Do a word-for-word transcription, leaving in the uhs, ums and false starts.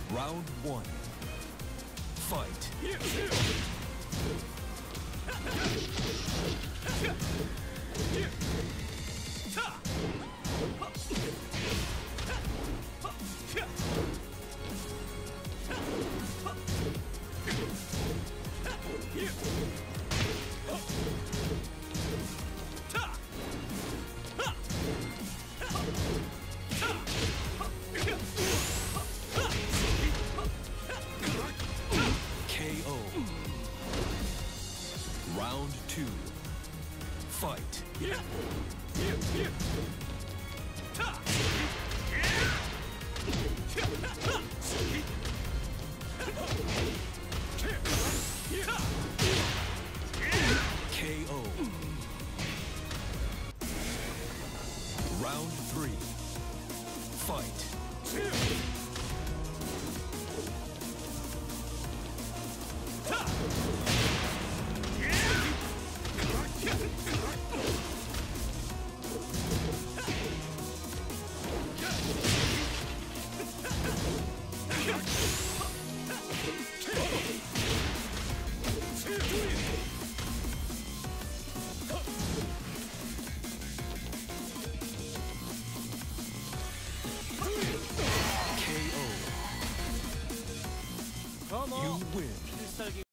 Round one. Fight. K O. Round two. Fight. K O. Round three. Fight. Come on. You win. 필살기